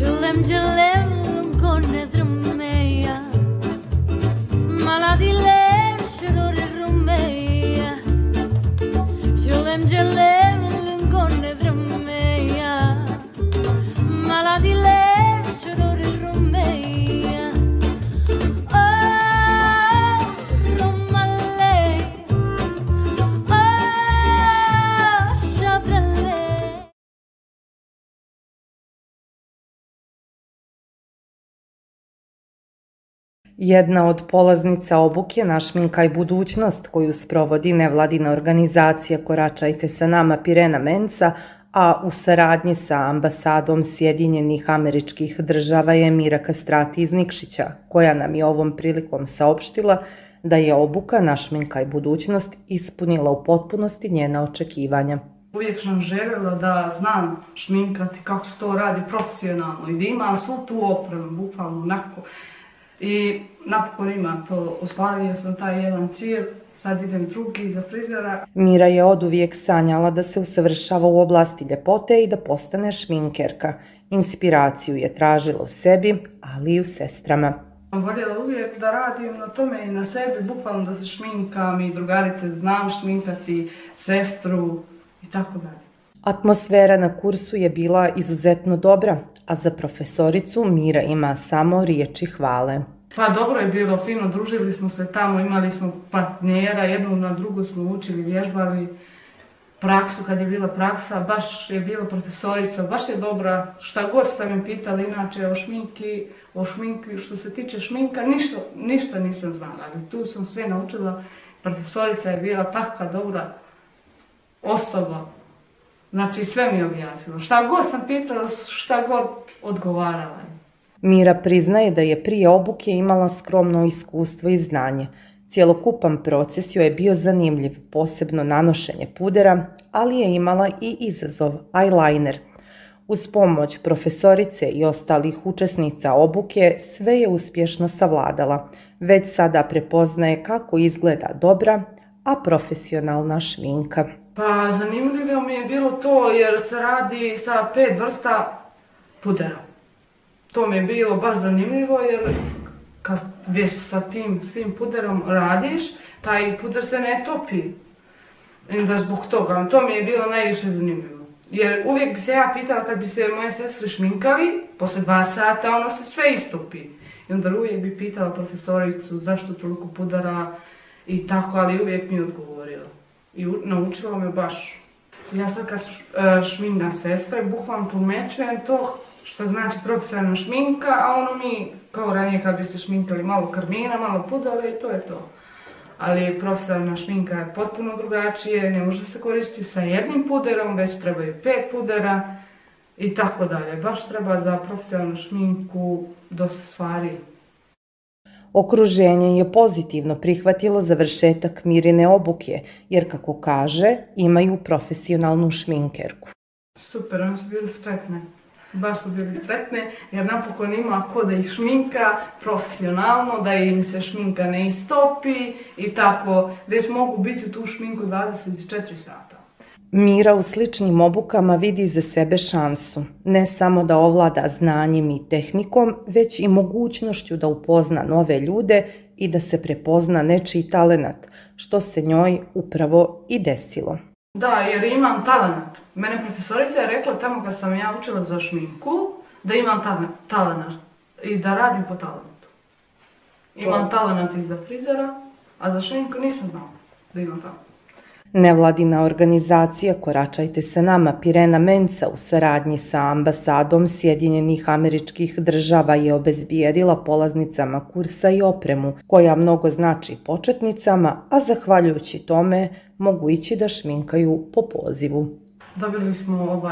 Julem gelem con nedrumeia, maladilem shador rumeia. Julem gelem con nedrumeia, maladilem shador rumeia. Oh, romale, oh, shabrale. Jedna od polaznica obuke Našminkaj budućnost koju sprovodi nevladina organizacija Koračajte sa nama Pirena Mensa, a u saradnji sa ambasadom Sjedinjenih Američkih Država je Mira Kastrati iz Nikšića, koja nam je ovom prilikom saopštila da je obuka Našminkaj budućnost ispunila u potpunosti njena očekivanja. Uvijek sam željela da znam šminkati kako se to radi profesionalno i da imam svu tu opremu, bukvalno onako. I napokon imam to, ostvario sam taj jedan cilj, sad idem drugi za frizera. Mira je oduvijek sanjala da se usavršava u oblasti ljepote i da postane šminkerka. Inspiraciju je tražila u sebi, ali i u sestrama. Sam voljela uvijek da radim na tome i na sebi, bukvalno da se šminkam i drugarice znam šminkati, sestru i tako dalje. Atmosfera na kursu je bila izuzetno dobra, a za profesoricu Mira ima samo riječi hvale. Pa dobro je bilo, fino, družili smo se tamo, imali smo partnera, jednu na drugu smo učili, vježbali praksu, kad je bila praksa, baš je bila profesorica, baš je dobra, šta god ste me pitali, inače o šminki, što se tiče šminka, ništa nisam znala, ali tu sam sve naučila, profesorica je bila takva dobra osoba. Znači sve mi je objasnila. Šta god sam pitala, šta god odgovarala je. Mira priznaje da je prije obuke imala skromno iskustvo i znanje. Cijelokupan proces joj je bio zanimljiv, posebno nanošenje pudera, ali je imala i izazov, eyeliner. Uz pomoć profesorice i ostalih učesnica obuke sve je uspješno savladala. Već sada prepoznaje kako izgleda dobra, a profesionalna šminka. Pa zanimljivo mi je bilo to jer se radi sa 5 vrsta pudera. To mi je bilo baš zanimljivo jer kad već sa tim svim puderom radiš, taj puder se ne topi. I da zbog toga, to mi je bilo najviše zanimljivo. Jer uvijek bi se ja pitala kad bi se moje sestre šminkali, posle 2 sata ono se sve istopi. I onda uvijek bi pitala profesoricu zašto toliko pudera i tako, ali uvijek mi je odgovorila. I naučila me baš. Ja sad kad šminkam sestre, bukvalno pomećujem to što znači profesionalna šminka, a ono mi, kao ranije kad bi se šminkali malo karmina, malo pudera i to je to. Ali profesionalna šminka je potpuno drugačije, ne može se koristiti sa jednim puderom, već trebaju 5 pudera i tako dalje. Baš treba za profesionalnu šminku dosta stvari. Okruženje je pozitivno prihvatilo završetak Mirine obuke, jer kako kaže, imaju profesionalnu šminkerku. Super, one su bili sretne. Baš su bili sretne, jer napokon ima ko da ih šminka profesionalno, da im se šminka ne istopi i tako, već mogu biti u tu šminku 24 sata. Mira u sličnim obukama vidi za sebe šansu, ne samo da ovlada znanjem i tehnikom, već i mogućnošću da upozna nove ljude i da se prepozna nečiji talenat, što se njoj upravo i desilo. Da, jer imam talenat. Mene profesorica je rekla tamo kad sam ja učila za šminku, da imam talenat i da radim po talentu. Imam talenat i za frizera, a za šminku nisam znala da imam talenat. Nevladina organizacija Koračajte sa nama Pirena Mensa u saradnji sa ambasadom Sjedinjenih Američkih Država je obezbijedila polaznicama kursa i opremu, koja mnogo znači početnicama, a zahvaljujući tome mogu ići da šminkaju po pozivu. Dobili smo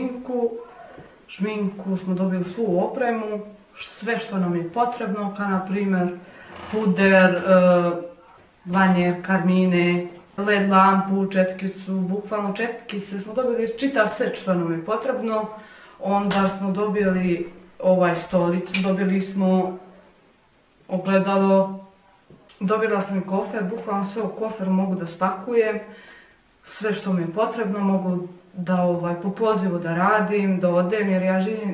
šminku smo dobili svu opremu, sve što nam je potrebno, kao na primjer puder, banjer, karmine, LED lampu, četkicu, bukvalno četkice, smo dobili čitav set što nam je potrebno. Onda smo dobili stolicu, dobili smo ogledalo, dobila sam i kofer, bukvalno sve u kofer mogu da spakujem. Sve što mi je potrebno mogu da po pozivu da radim, da odem jer ja živim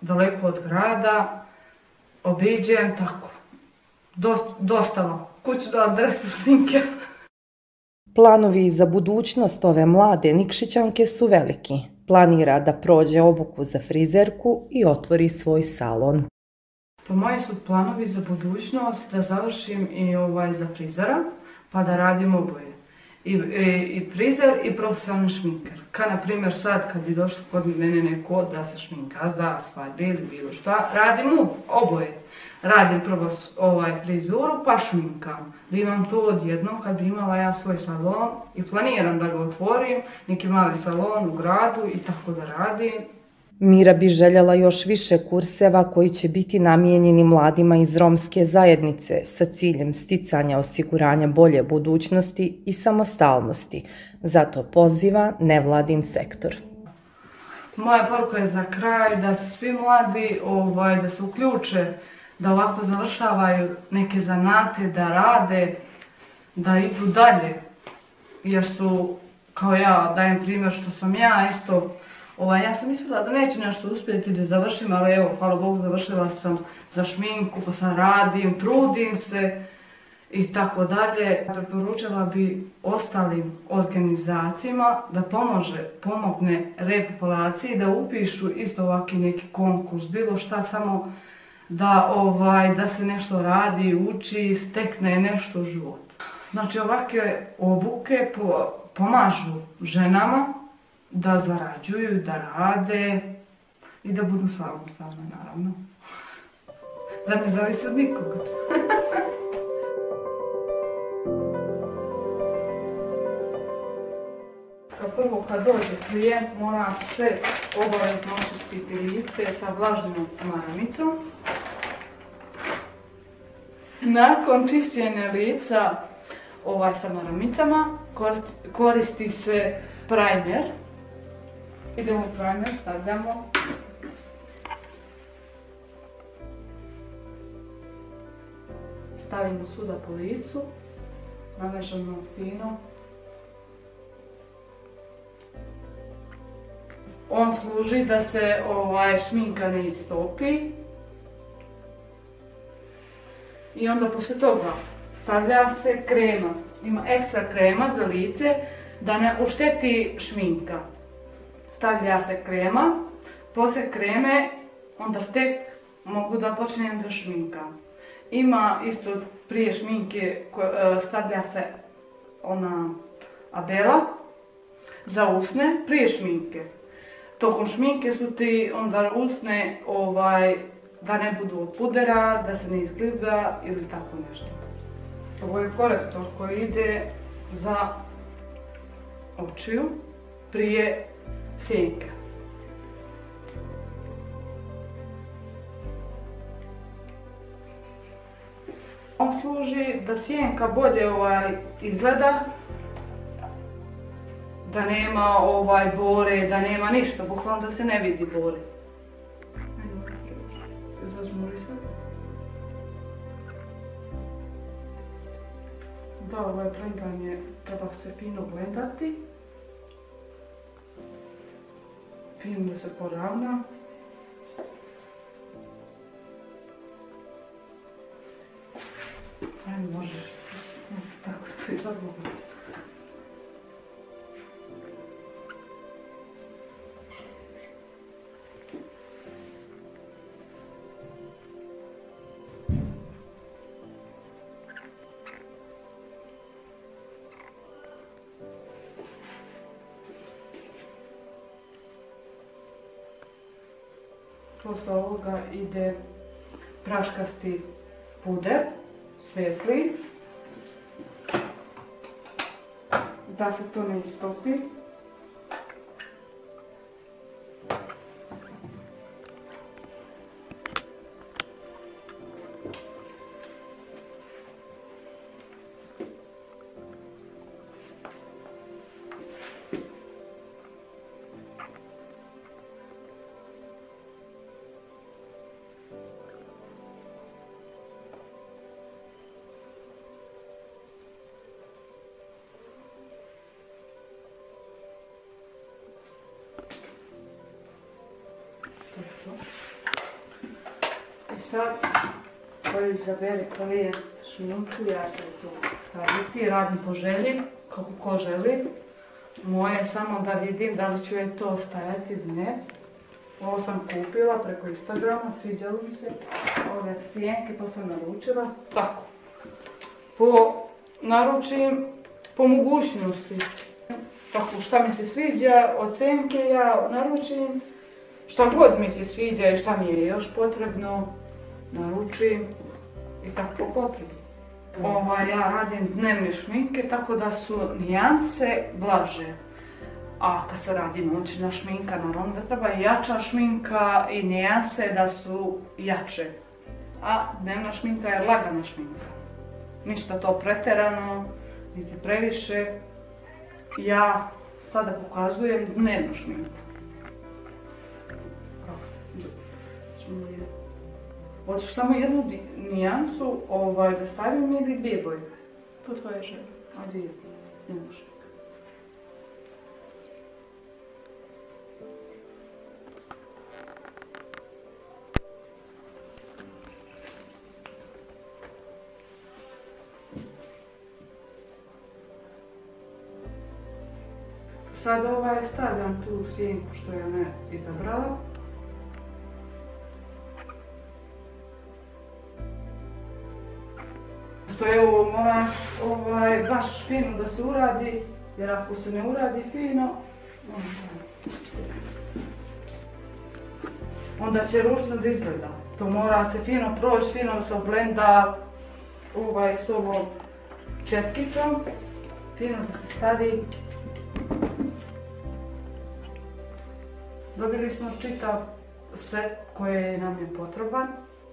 daleko od grada, obiđem tako, dostava, kućnu adresu, šminke. Planovi za budućnost ove mlade Nikšićanke su veliki. Planira da prođe obuku za frizerku i otvori svoj salon. Pa moji su planovi za budućnost da završim i za frizera, pa da radim oboje. I frizer i profesionalni šminker. Na primjer sad kad bi došlo kod mene neko da se šminka za svadbe ili bilo šta, radim oboje. Radim prvo frizuru pa šminkam. Da imam to odjednom kad bi imala ja svoj salon i planiram da ga otvorim, neki mali salon u gradu i tako da radim. Mira bi željela još više kurseva koji će biti namijenjeni mladima iz romske zajednice sa ciljem sticanja osiguranja bolje budućnosti i samostalnosti. Zato poziva nevladin sektor. Moja poruka je za kraj da se svi mladi da se uključe, da ovako završavaju neke zanate, da rade, da idu dalje. Jer su, kao ja dajem primjer što sam ja isto, ja sam mislila da neću nešto uspjeti da završim, ali evo, hvala Bogu, završila sam za šminku, pa sad radim, trudim se i tako dalje. Preporučila bi ostalim organizacijama da pomogne repopulaciji, da upišu isto ovaki neki konkurs, bilo šta, samo da se nešto radi, uči, stekne nešto u životu. Znači ovakve obuke pomažu ženama da zarađuju, da rade i da budu samostalne, naravno. Da ne zavisi od nikoga. Kao prvo kad dođe klijent mora sve obavezno očistiti lice sa vlažnom maramicom. Nakon čišćenja lica sa maramicama koristi se primer. Idemo u primer, stavljamo. Stavimo svuda po licu, navežemo fino. On služi da se šminka ne istopi. I onda poslije toga stavlja se krema. Ima ekstra krema za lice da ne ušteti šminka. Stavlja se krema, poslije kreme onda tek mogu da počnem da šminkam. Ima isto prije šminke stavlja se ona Adela za usne prije šminke. Tokom šminke su ti onda usne da ne budu od pudera, da se ne izgliba ili tako nešto. Ovo je korektor koji ide za očiju prije sjenke. On služi da sjenka bolje izgleda, da nema bore, da nema ništa, bukvalno da se ne vidi bore. Zažmuri se. Da, blendanje treba se fino blendati. Fino da se poravna. Ajde, možeš. Tako stoji dobro. Posle ovoga ide praškasti puder, svetli, da se to ne istopi. sad koji izabere klijent šminku, ja ću to staviti, radim po želji, kako ko želi. Moje je samo da vidim da li ću je to stajati ili ne. Ovo sam kupila preko Instagrama, sviđalo mi se ove sjenke pa sam naručila. Tako, naručim po mogućnosti. Tako, šta mi se sviđa od senke ja naručim. Šta god mi se sviđa i šta mi je još potrebno, naručim i tako po potrebi. Ja radim dnevne šminke, tako da su nijance blaže. A kad se radi noćna šminka, naravno da treba jača šminka i nijanse da su jače. A dnevna šminka je lagana šminka. Ništa to pretjerano, niti previše. Ja sada pokazujem dnevnu šminku. Hoćeš samo jednu nijansu da stavim ili dvije boje? Po tvoje želje. A dvije, ne može. Sad stavljam tu sjenku što je ona izabrala. Što je ovo moraš baš fino da se uradi, jer ako se ne uradi fino, onda će ružno da izgleda. To mora se fino proći, fino se oblenda s ovom četkicom, fino da se stavi. Dobili smo čitav set koji nam je potreban.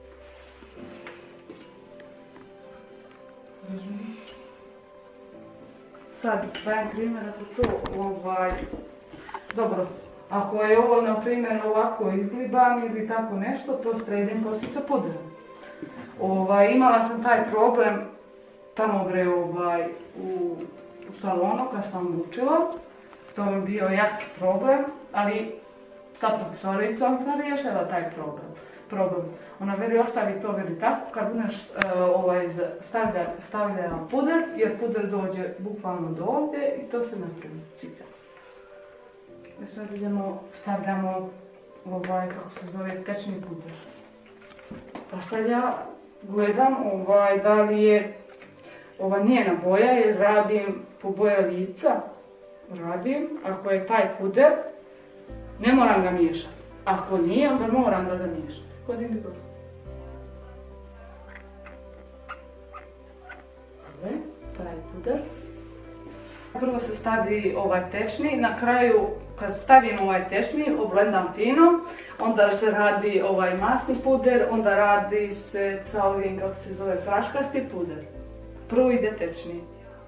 Sad dajem primjer ako to dobro, ako je ovo na primjer ovako izglibam ili tako nešto, to sredim poslije sa puderom. Imala sam taj problem tamo u salonu kad sam učila, to mi je bio jaki problem, ali sa profesoricom sam riješila taj problem. Ona veli ostavi to tako, kad budeš stavlja puder, jer puder dođe bukvalno do ovdje i to se napravi cica. Sad stavljamo kako se zove tečni puder. Pa sad ja gledam da li je njena boja jer radim po boja lica. Ako je taj puder, ne moram ga miješati. Ako nije, onda moram da ga miješam. Hodini dobro. Taj puder. Prvo se stavi tečni, na kraju kad stavim tečni, oblendam fino, onda se radi masni puder, onda radi se sa ovim, kako se zove, praškasti puder. Prvo ide tečni.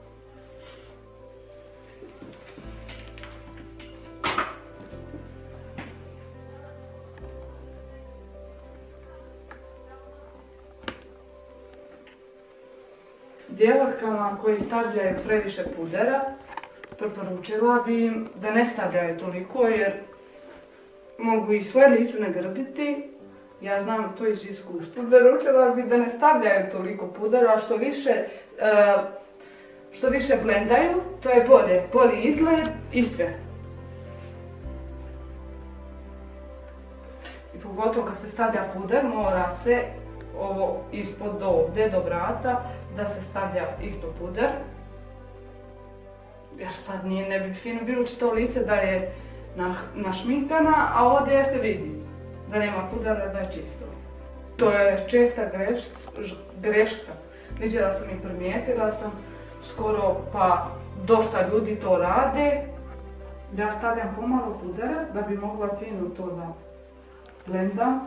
Djevojkama koji stavljaju previše pudera, preporučila bi im da ne stavljaju toliko jer mogu i svoje lice nagrditi. Ja znam to iz iskustva. Preporučila bi da ne stavljaju toliko pudera, a što više blendaju, to je bolji izgled i sve. I pogotovo kad se stavlja puder, mora se ovo ispod ovdje do vrata da se stavlja isto puder. Jer sad ne bi fino bilo čito lice da je našminkana, a ovdje se vidi da nema pudera, da je čisto. To je česta greška. Vidjela sam i primijetila sam, skoro pa dosta ljudi to rade. Ja stavljam pomalo pudera da bi mogla fino to da blendam.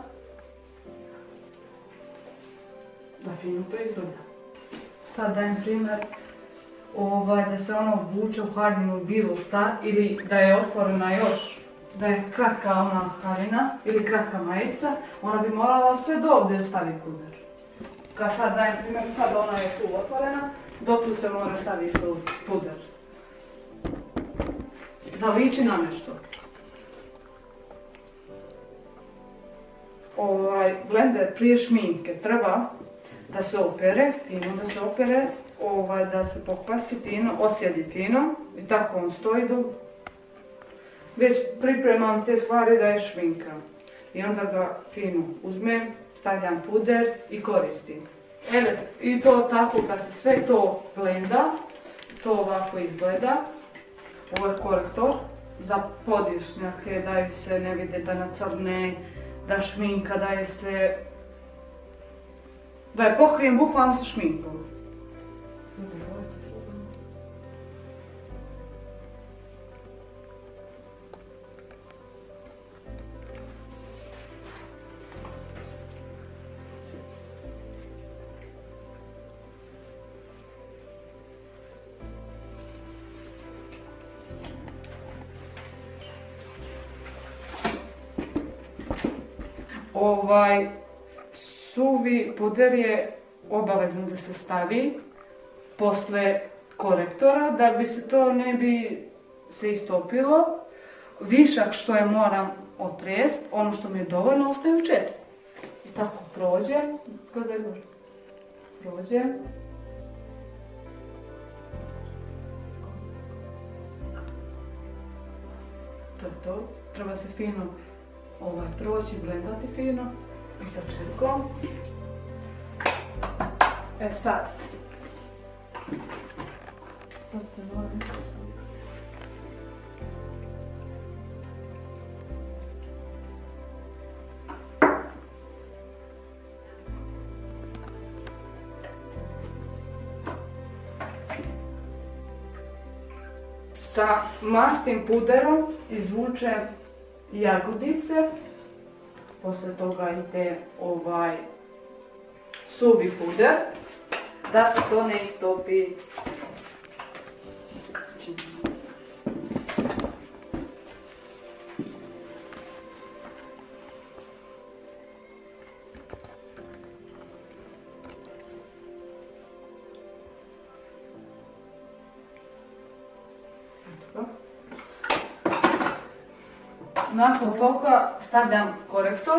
Da fino to izgleda. Sad dajem primjer da se ono vuče u haljinu bilo šta ili da je otvorena još, da je kratka ona haljina ili kratka majica, ona bi morala sve do ovdje staviti puder. Kad sad dajem primjer, sad ona je tu otvorena, do tu se mora staviti puder. Da liči na nešto. blender prije šminke treba da se opere, fino da se opere, da se pokvasi fino, ocijedi fino i tako on stoji dok već pripremam te stvari da je šminkam. I onda ga fino uzmem, stavljam puder i koristim. I to tako kad se sve to blenda, to ovako izgleda. Ovo je korektor za podješnjake, da ih se ne vide, da nacrne, da šminka, da je pokrijem bukvalno sa šminkom. Suvi puder je obavezno da se stavi posle korektora, da bi se to ne bi se istopilo. Višak što je moram otrest, ono što mi je dovoljno ostaje u četku. I tako prođe, gledaj gore, prođe. To je to, treba se fino proći, blendati fino i sa četkom. Sad te moram sa masnim puderom izvučem jagodice, posle toga ide suvi puder, da se to ne istopi. Nakon toga stavljam korektor.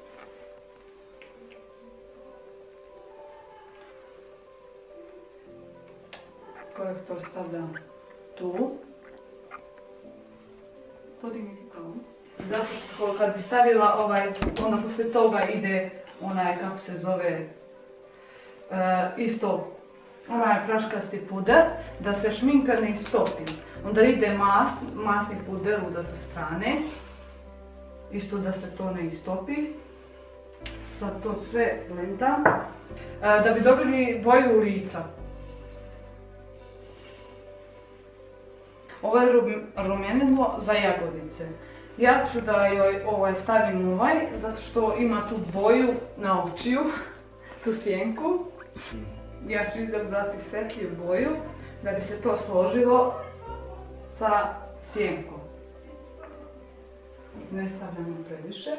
Korektor stavljam tu. Podigni kao. Zato što kad bi stavila onda poslije toga ide kako se zove, isto onaj praškasti puder, da se šminka ne istopi. Onda ide masni puder uda sa strane, isto da se to ne istopi. Sad to sve blendam, da bi dobili boju lica. Ovo je rumenilo za jagodice. Ja ću da joj stavim zato što ima tu boju na očiju, tu sjenku. Ja ću izabrati svetliju boju da bi se to složilo sa sjenkom. Ne stavljamo previše,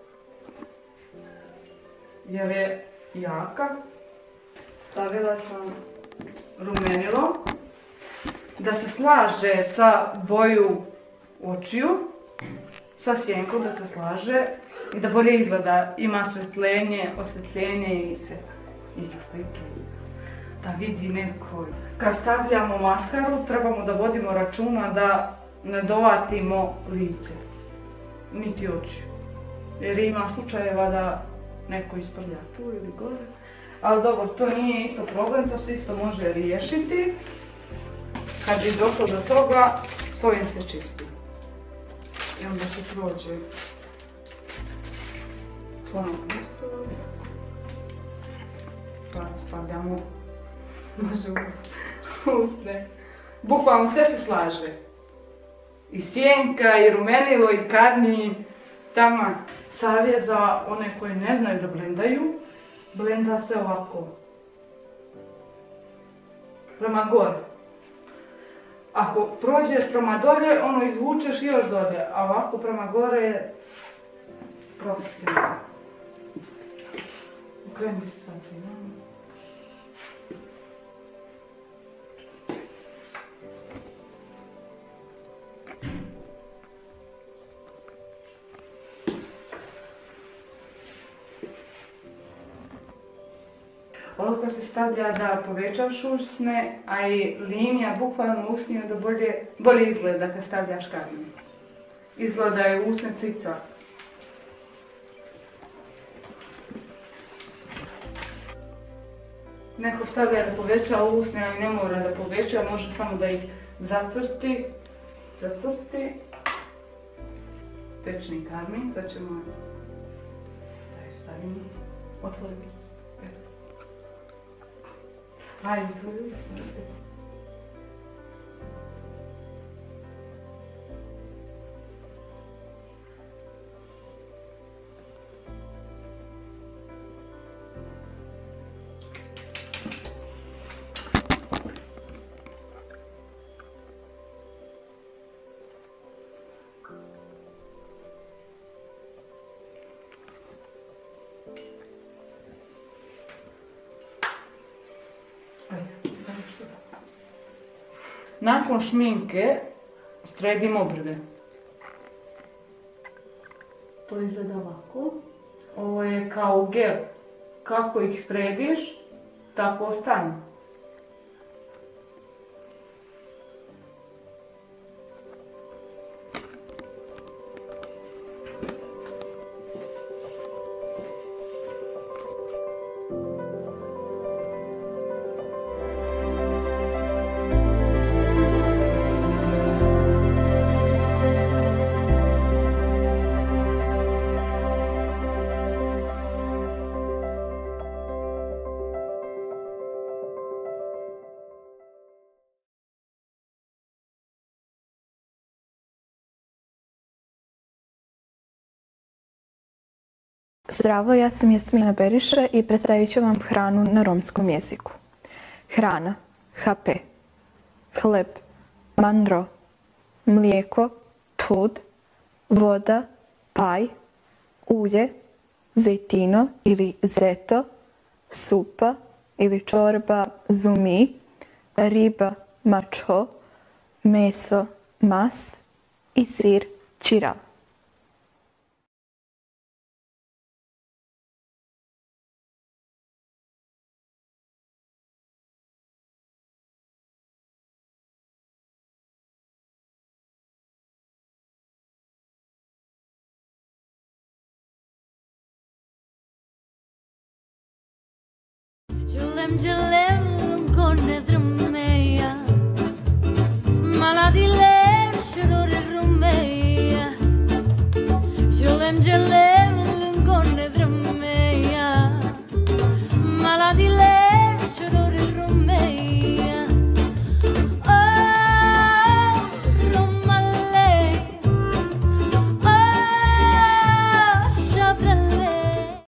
jer je jaka. Stavila sam rumenilo da se slaže sa boju očiju, sa sjenkom da se slaže i da bolje izgleda. Ima osvjetljenje i sve iza slike. Da vidi neko. Kad stavljamo maskaru trebamo da vodimo računa da ne dovatimo lice, niti oči. Jer ima slučajeva da neko isprlja tu ili gore. Ali dobro, to nije isto problem, to se isto može riješiti. Kad bi došlo do toga, s ovim se čisti. I onda se prođe ponovno isto. Stavljamo usne. Bukvalno sve se slaže. I sjenka, i rumenilo, i karmin. Taman. Savjet za one koji ne znaju da blendaju. Blenda se ovako. Prema gore. Ako prođeš prema dolje, ono izvučeš još dolje. A ovako prema gore je profesionalno. Okreni se sad. Olovka se stavlja da povećaš usne, a i linija bukvalno usnije da bolje izgleda kad stavljaš karmin. Izgleda je usne cica. Neko stavlja da poveća usne, ali ne mora da poveća, može samo da ih zacrti. Tečni karmin, sad ćemo da je stavimo. Otvorimo. Ajde, otvorimo. Nakon šminke sredimo brve. To izgleda ovako. Ovo je kao gel. Kako ih središ, tako ostane. Zdravo, ja sam Jasmina Beriša i predstavit ću vam hranu na romskom jeziku. Hrana, HP, hleb, mandro, mlijeko, tud, voda, paj, ulje, zejtino ili zeto, supa ili čorba, zumi, riba, mačho, meso, mas i sir, čirav. Gelem con drummeia, maladilem shador rumeia, gelem